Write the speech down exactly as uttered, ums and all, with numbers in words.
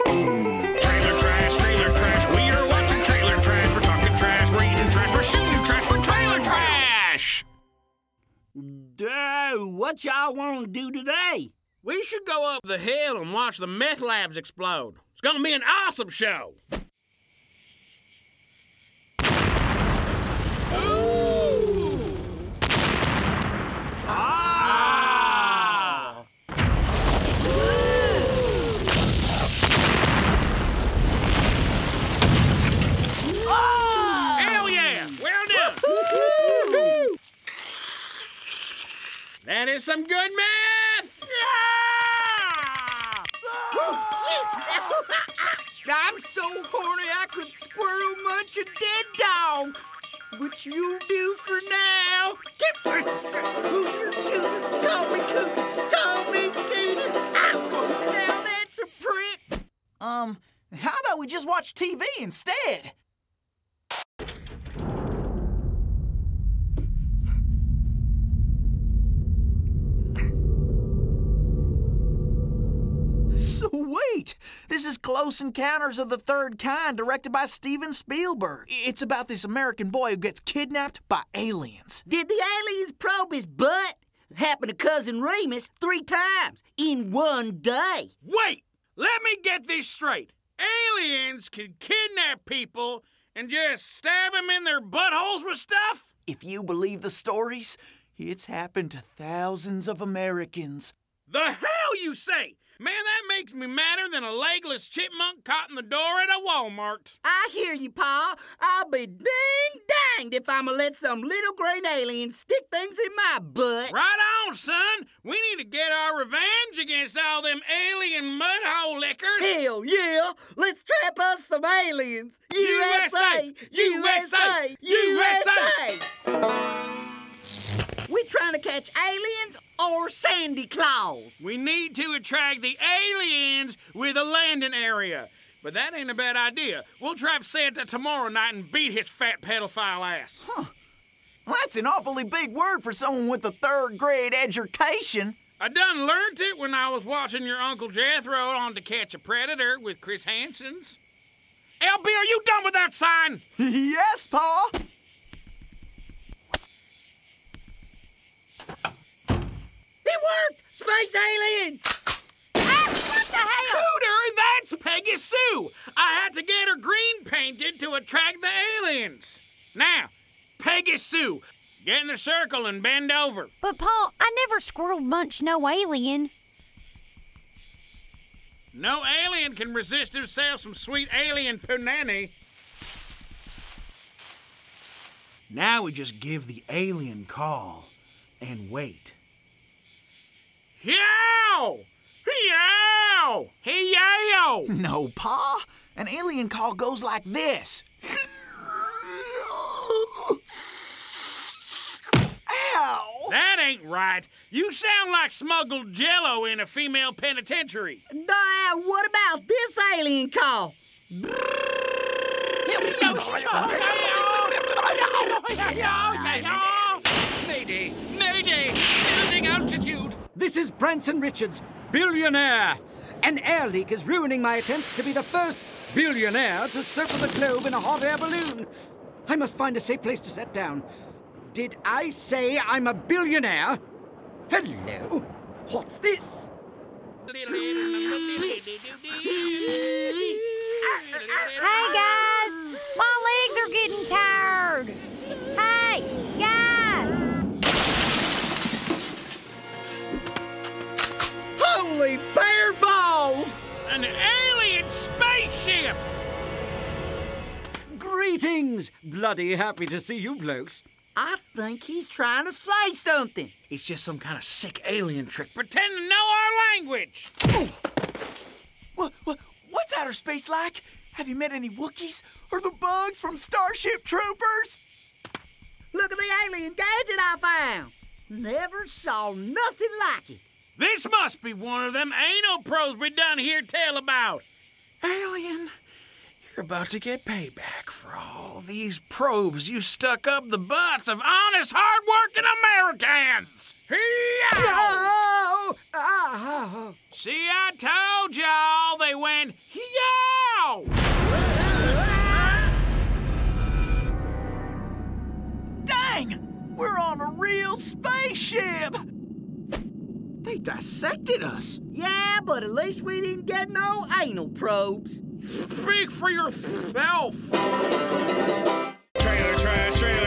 Trailer trash, trailer trash. We are watching trailer trash. We're talking trash. We're eating trash. We're shooting trash. We're trailer trash. Duh, what y'all want to do today? We should go up the hill and watch the meth labs explode. It's gonna be an awesome show. That is some good meth! I'm so horny I could squirrel munch a dead dog. What you do for now? Get Call me Cooter. Call me Cooter. Ow! Now that's a prick. Um, how about we just watch T V instead? Sweet! This is Close Encounters of the Third Kind, directed by Steven Spielberg. It's about this American boy who gets kidnapped by aliens. Did the aliens probe his butt? Happened to Cousin Remus three times in one day. Wait! Let me get this straight. Aliens can kidnap people and just stab them in their buttholes with stuff? If you believe the stories, it's happened to thousands of Americans. The hell you say? Man, that makes me madder than a legless chipmunk caught in the door at a Walmart. I hear you, Pa. I'll be ding danged if I'ma let some little green alien stick things in my butt. Right on, son. We need to get our revenge against all them alien mudhole lickers. Hell yeah. Let's trap us some aliens. U S A! U S A! U S A! We trying to catch aliens or Sandy Claus? We need to attract the aliens with a landing area. But that ain't a bad idea. We'll trap Santa tomorrow night and beat his fat pedophile ass. Huh. Well, that's an awfully big word for someone with a third grade education. I done learned it when I was watching your Uncle Jethro on To Catch a Predator with Chris Hansen's. L B, are you done with that sign? Yes, Pa. It worked! Space alien! Ah, what the hell? Cooter, that's Peggy Sue! I had to get her green painted to attract the aliens. Now, Peggy Sue, get in the circle and bend over. But, Pa, I never squirrel munched no alien. No alien can resist himself some sweet alien punani. Now we just give the alien call and wait. Yow! Yow! Hey, yow! No, Pa. An alien call goes like this. Ow! That ain't right. You sound like smuggled jello in a female penitentiary. Now, what about this alien call? Mayday! Mayday! Losing altitude! This is Branson Richards, billionaire. An air leak is ruining my attempts to be the first billionaire to circle the globe in a hot air balloon. I must find a safe place to set down. Did I say I'm a billionaire? Hello? What's this? Hey, guys! My legs are getting tired. Hey, guys! Holy bear balls! An alien spaceship! Greetings! Bloody happy to see you blokes. I think he's trying to say something. It's just some kind of sick alien trick pretending to know our language. What, what, what's outer space like? Have you met any Wookiees or the bugs from Starship Troopers? Look at the alien gadget I found. Never saw nothing like it. This must be one of them anal probes we done hear tell about. Alien, you're about to get payback for all these probes you stuck up the butts of honest, hard-working Americans. Oh, oh. See, I told y'all they went, We're on a real spaceship! They dissected us. Yeah, but at least we didn't get no anal probes. Speak for yourself. Trailer trash, trailer